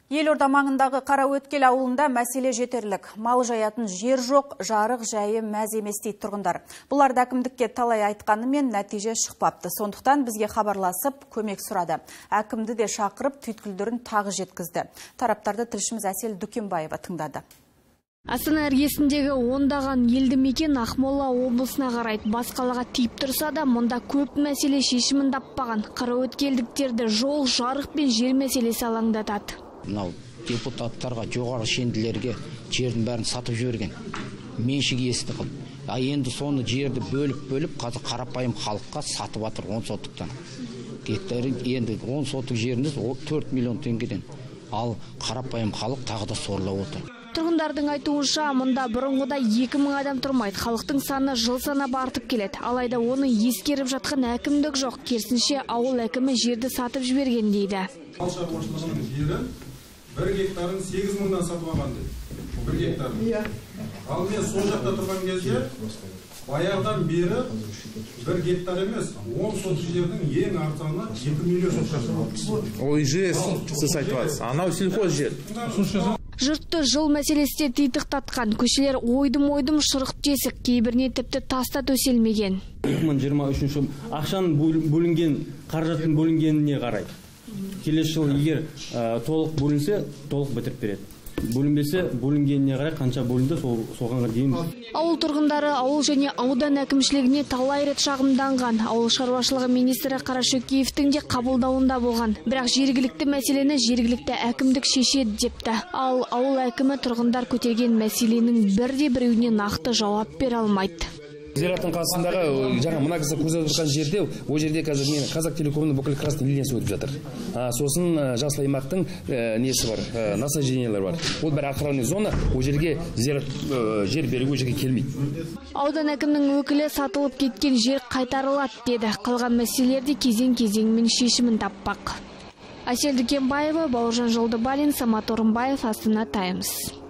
Елорда маңындағы Қараөткел ауылында мәселе жетерлік. Мал жаятын жер жоқ, жарық жайы мәз емес дейді тұрғындар. Бұларды әкімдікке талай айтқанымен нәтиже шықпапты. Сондықтан бізге хабарласып көмек сұрады. Әкімді де шақырып түйткілдерін тағы жеткізді. Тараптарды тілшіміз Әсел Дүкенбаева тыңдады. Астана іргесіндегі ондаған елді мекен Ақмола облысына қарайды. Бас қалаға тиіп тұрса да, мұнда көп мәселе шешімін таппаған. Қараөткелдіктерді жол, жарық пен жер мәселесі алаңдатады. Мынау депутаттарға, жоғары шенділерге жердің бәрін сатып жіберген. Меншік иесі қылып. Енді соны жерді бөліп, қазір қарапайым халыққа сатып жатыр 10 соттықтан. Гектары енді 10 соттық жеріңіз 4 миллион теңгеден. Ал қарапайым халық тағы да сорлап отыр. Тұрғындардың айтуынша, мұнда бұрынғыда 2000 адам тұрмайды. Халықтың саны жыл санап артып келеді. Алайда оны ескеріп жатқан әкімдік жоқ. Керісінше ауыл әкімі жерді сатып жіберген дейді. Мал шаруашылығының жері 1 гектарын 8 мыңнан сатып алған дейді. 1 гектарын. Ал мен сол жақта тұрған кезде баяғыдан бері 1 гектар емес, 10 сотық жердің ең арзаны 2 миллион сотық. Ой, жер, сіз айтыватсыз. Анау сельхоз жер. Жұртты жыл мәселесі титықтатқан. Көшелер ойдым-ойдым шұрық тесік, кейбіріне тіпті таста төселмеген. 2023 ақшаның бөлінген, қаражаттың бөлінгеніне қарай. Келесі жыл егер толық бөлінсе, толық бітіріп береді. Бөлінбесе, бөлінгеніне қарай қанша бөлінді, соғанға дейін. Ауыл тұрғындары ауыл және аудан әкімшілігіне талай рет шағымданған. Ауыл шаруашылығы министрі Қарашөкеевтің де қабылдауында болған. Бірақ жергілікті мәселені жергілікті әкімдік шешеді депті. Ал ауыл әкімі тұрғындар көтерген мәселенің бірде-біреуіне нақты жауап бере алмайды. Зираттың қасындағы жаңа мына кісі көзіп тұрған жерде, ол жерде қазір Казактелекомның бүкіл красный линиясы өтіп жатыр. Сосын жасыл аймақтың несі бар, насаждениялар бар. Ол бір охранный зона, ол жерге жер беруге жерге келмейді. Аудан әкімнің өкілі сатылып кеткен жер қайтарылады деді. Қалған мәселелерде кезең-кезеңмен шешімін таппақ. Әсел Дүкенбаева, Бауыржан Жолдыбалин, Самат Орынбаев, Астана Таймс.